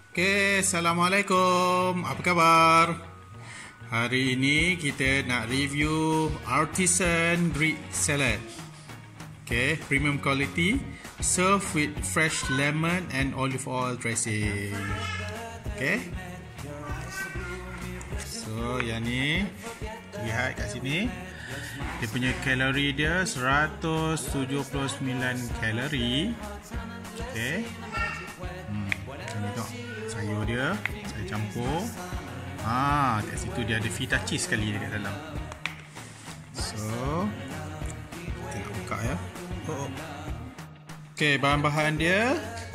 Assalamualaikum. Apa khabar? Hari ini kita nak review Artisan Greek salad. Premium quality, serve with fresh lemon and olive oil dressing. So yang ni lihat kat sini. Dia punya kalori dia 179 kalori. Ni tengok sayur dia, saya campur. Kat situ dia ada feta cheese sekali dekat dalam. So kita nak buka ya. Bahan-bahan dia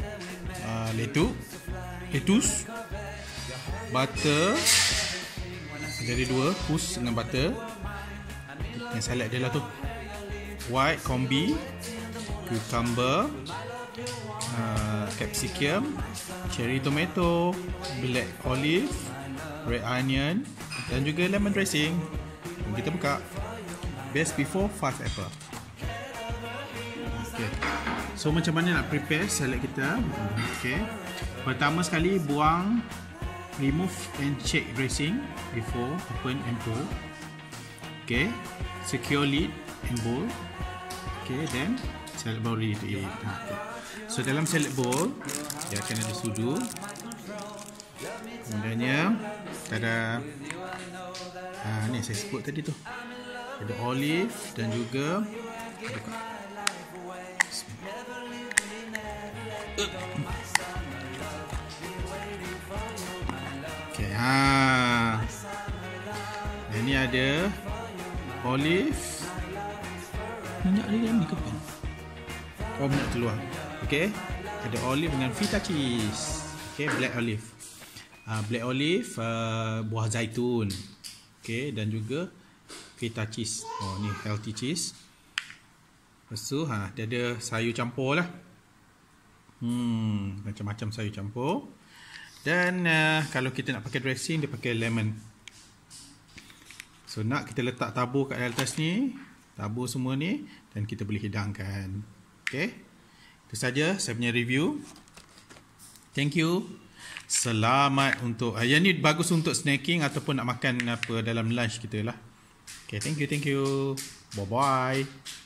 lettuce, butter. Jadi dua, hus dengan butter. Yang salad dia lah tu. White combi, cucumber, capsicum, cherry tomato, black olive, red onion dan juga lemon dressing. Kita buka. Best before 5 apple. So macam mana nak prepare salad kita? Pertama sekali remove and check dressing before open and pour. Secure lid and bowl. Then salad bowl ready to eat. So dalam salad bowl dia akan ada sudu. Kemudiannya ada ni saya sebut tadi tu. Ada olive dan juga dan ni ada olive. Minyak dia ni ke apa? Minyak keluar. Ada olive dengan feta cheese. Black olive. Black olive, buah zaitun. Dan juga feta cheese. Ni healthy cheese. Lepas tu dia ada sayur campur lah. Macam-macam sayur campur. Dan kalau kita nak pakai dressing, dia pakai lemon. So nak kita letak tabur kat atas ni. Tabur semua ni. Dan kita boleh hidangkan. Itu saja saya punya review. Thank you. Selamat untuk yang ni bagus untuk snacking ataupun nak makan apa dalam lunch kita lah. Thank you. Bye bye.